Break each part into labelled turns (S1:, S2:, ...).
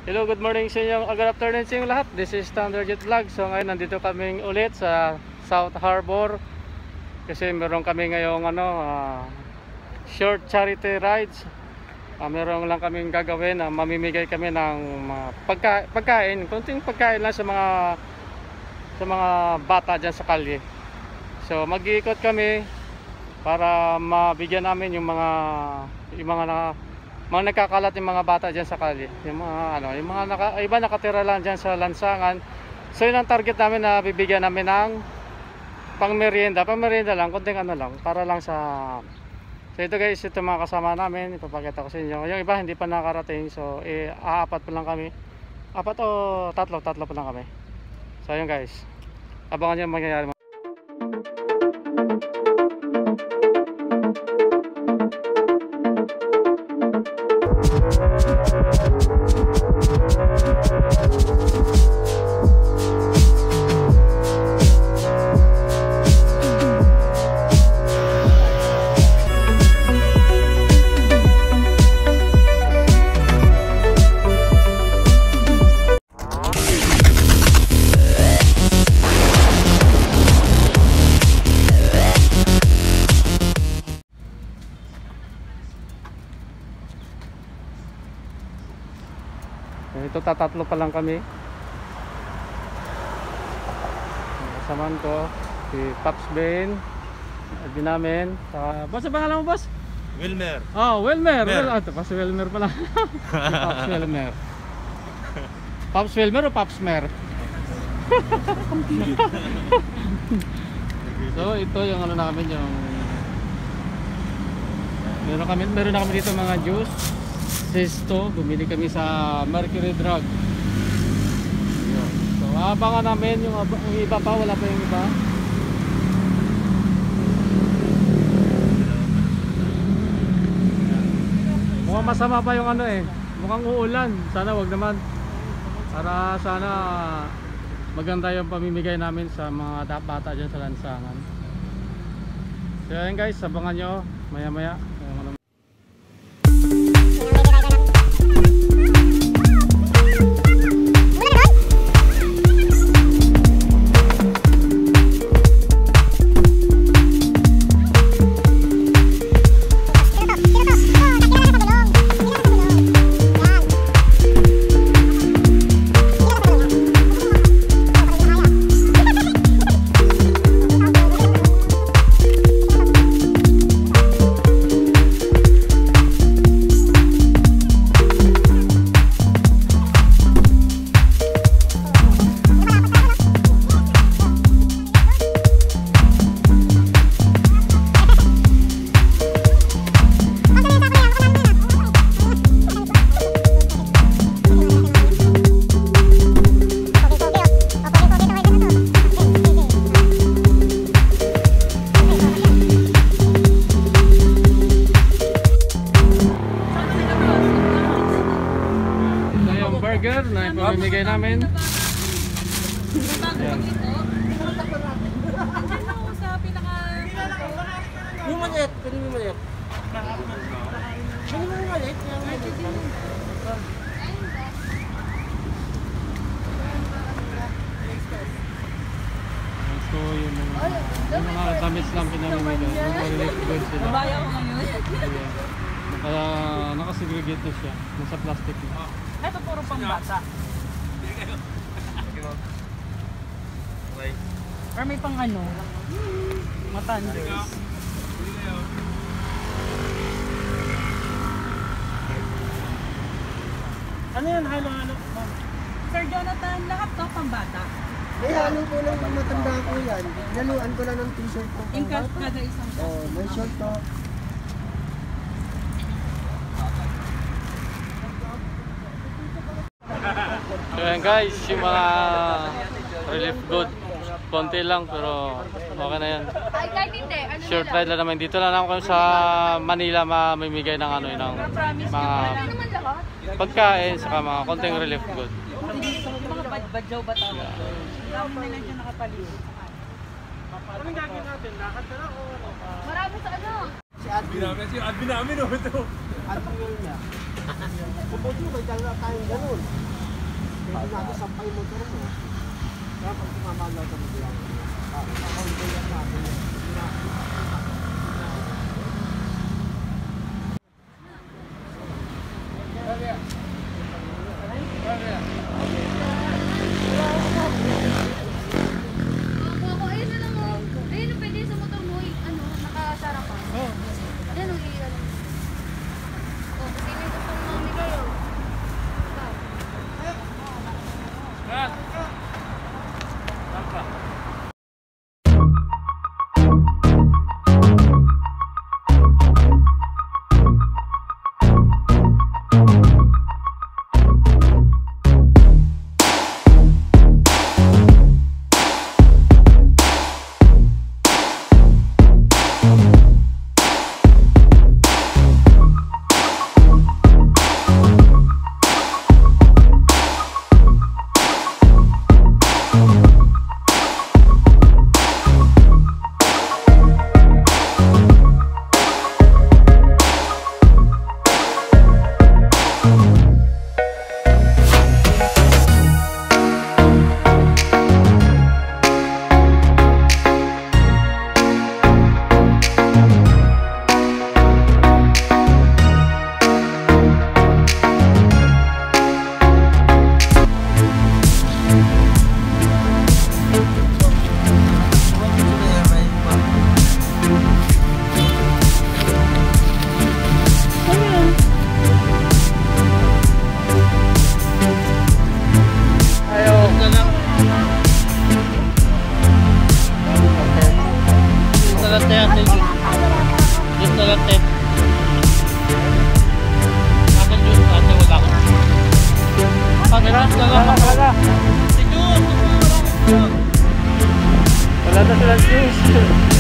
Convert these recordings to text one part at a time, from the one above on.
S1: Hello, good morning sa inyo. Good afternoon sa inyo lahat. This is Standard Jet Vlog. So ngayon nandito kaming ulit sa South Harbor. Kasi meron kami ngayong short charity rides. Meron lang kaming gagawin. Mamimigay kami ng pagkain. Konting pagkain lang sa mga bata dyan sa kalye. So mag-iikot kami para mabigyan namin yung mga nagkakalat yung mga bata dyan sa kalye, yung mga iba nakatira lang dyan sa lansangan. So yun ang target namin, na bibigyan namin ng pangmerienda lang, konting lang, para lang sa so ito guys, ito mga kasama namin, ipapakita ko sa inyo. Yung iba hindi pa nakarating, so apat pa lang kami, apat o tatlo pa lang kami. So yun guys, abangan nyo yung mangyayari. Ito tatatlo pa lang kami. Kasamaan ko si Pops Ben, Alvin namin. Boss, ang pangalan mo, boss?
S2: Wilmer.
S1: Oh, Wilmer. Si Wilmer pala. Si Pops Wilmer. Pops Wilmer o Pops Mer? So ito yung namin, yung meron na kami dito mga juice. Sesto, bumili kami sa Mercury Drug. Yun. So abangan namin yung iba pa, wala pa yung iba. Mukhang masama pa yung mukhang uulan. Sana wag naman, para sana maganda yung pamimigay namin sa mga bata dyan sa lansangan. So yun guys, abangan nyo maya maya. Na ipamimigay namin.
S3: Yung maliit, pwede mo maliit. Pwede mo maliit.
S1: So yung mga damage lang pinamimigay. Yung mga relief goods sila.
S4: Babaya ko ngayon.
S1: Kaya nakasegregate na siya. Nasa plastic na.
S4: Ito puro pambata. Or may pang matanders.
S3: Ano yan? Halo?
S4: Sir Jonathan, lahat to pambata.
S3: May halo po lang matanda ko yan. Naluan ko lang ng t-shirt ko.
S4: In kada isang shot.
S3: Oh, may short to.
S1: So yan guys, yung mga relief good, konti lang pero okay na yan. Short ride lang naman. Dito lang ako sa Manila mamimigay ng ng mga pagkain saka mga konting relief good.
S4: Mga badyaw ba tawag? Dami na lang dyan nakapalit.
S3: Anong gagawin natin? Lakad na lang o
S5: Marami sa
S3: Si Admin namin ito. Antingil niya. Puputi mo, may dala tayong ganun. Hindi natin sampay motor mo. Kaya pag tumamagaw ka mo bilang. Ako yung natin.
S1: Wala na silang juice.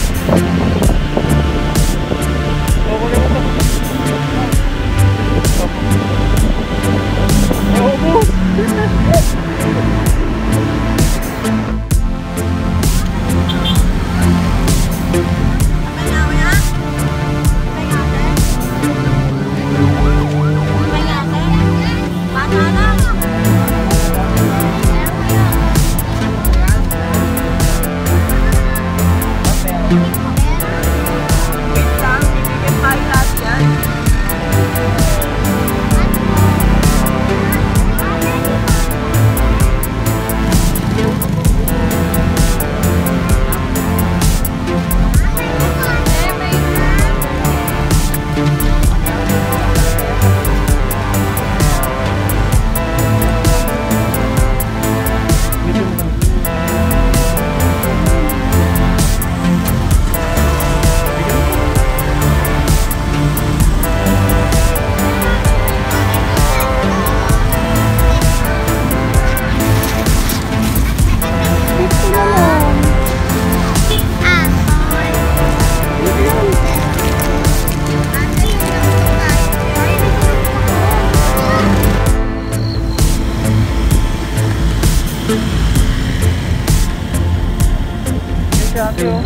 S1: Ate oh.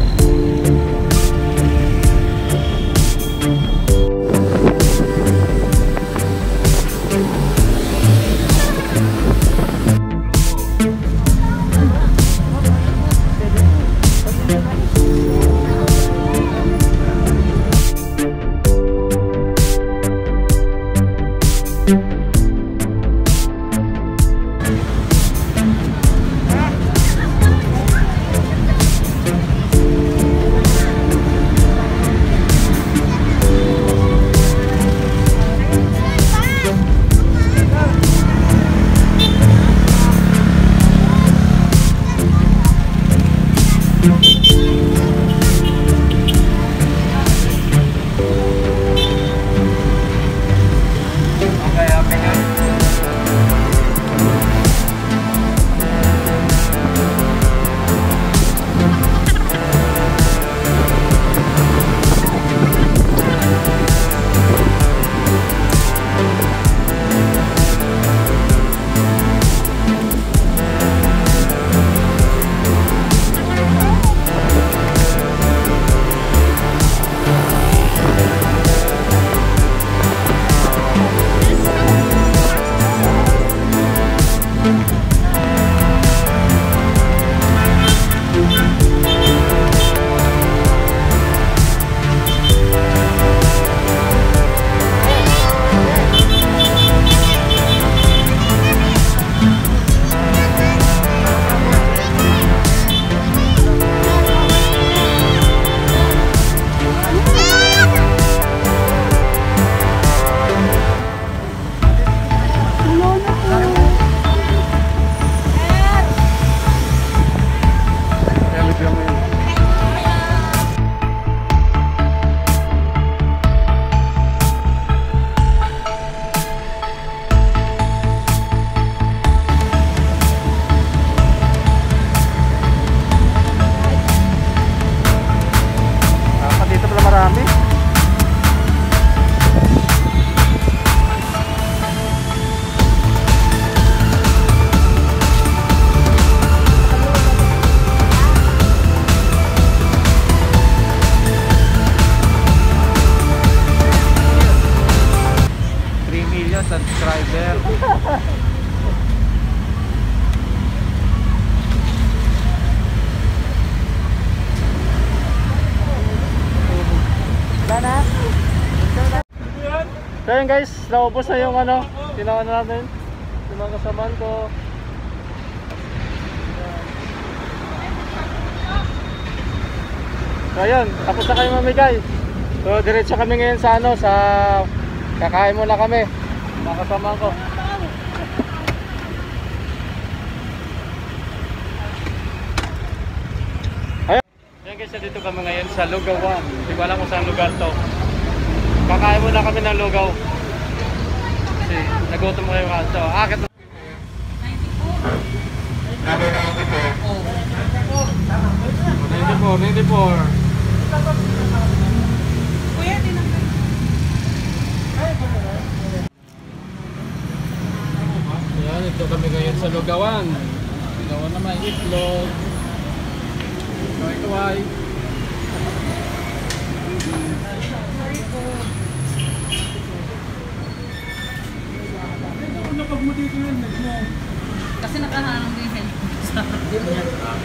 S1: subscriber. So yun guys, naubos na yung ano, ginawa na natin, yung mga kasamaan ko. So yun, tapos na kayo mamigay. So diretso kami ngayon sa ano, sa kakain muna kami, mga kasamaan ko. Ayun. Yan guys, dito kami ngayon sa Lugawan. Hindi ko alam kung saan lugar to. Kakain muna kami ng lugaw. Kasi nagutom kayo ka. So, akit na. 94.
S4: Kuya, tinanggal.
S1: Ayan, ito kami ngayon sa Lugawan. Lugawan na may itlog. Kaway-kaway.
S4: Kasi nakaharang din yung headphone.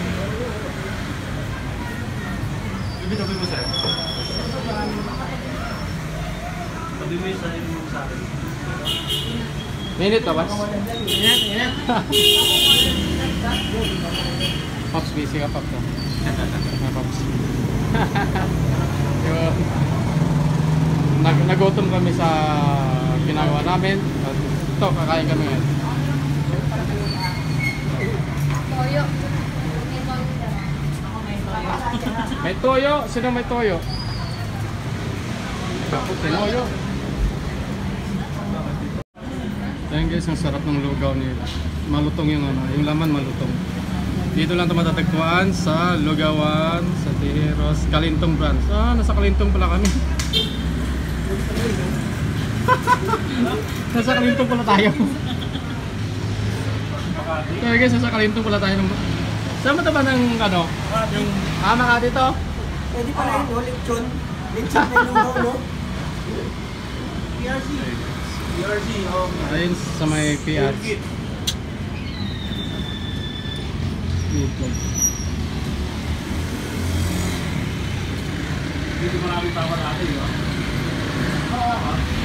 S1: Ibig mo sa'yo? Sabi mo yung sarili mo sa akin. Minute ka ba? Minute. Pops, busy ka Pops. Pops. Nagutom kami sa ginagawa namin. At ito, kakain kami ngayon.
S2: Toyo.
S1: May toyo. Sino may toyo? Tapos tinoyo. Ayan guys, ang sarap ng lugaw nila. Malutong yung ano, yung laman malutong. Dito lang ito matatagpuan sa Lugawan, sa Tijeros, Kalintong branch. Ah, nasa Kalintong pala kami. Nasa Kalintong pala tayo. So guys, nasa Kalintong pala tayo. Saan mo ba ng ano? Yung ama ka dito?
S3: Pwede pala yun, no? Lechon. Lechon na yung lugaw, no? PRC. PRC,
S1: ayun sa may PRC. Dito maraming tawar natin, no? Oo.